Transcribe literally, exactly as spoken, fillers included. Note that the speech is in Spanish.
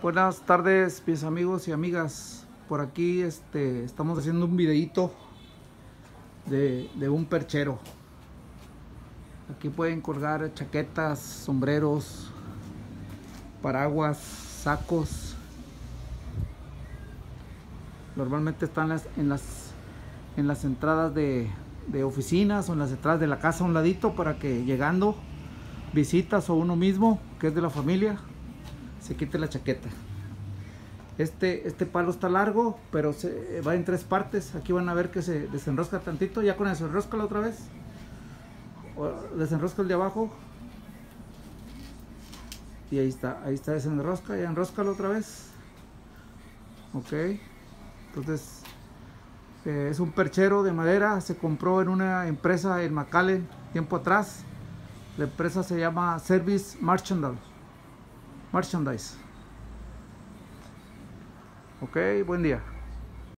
Buenas tardes, mis amigos y amigas. Por aquí este, estamos haciendo un videito de, de un perchero. Aquí pueden colgar chaquetas, sombreros, paraguas, sacos. Normalmente están las, en, las, en las entradas de, de oficinas o en las entradas de la casa a un ladito, para que llegando visitas o uno mismo que es de la familia se quite la chaqueta. Este, este palo está largo, pero se va en tres partes. Aquí van a ver que se desenrosca tantito. Ya con eso, enróscalo otra vez. Desenrosca el de abajo. Y ahí está, ahí está, desenrosca. Ya enróscalo otra vez. Ok. Entonces, eh, es un perchero de madera. Se compró en una empresa en McAllen tiempo atrás. La empresa se llama Service Merchandise. Merchandise. Ok, buen día.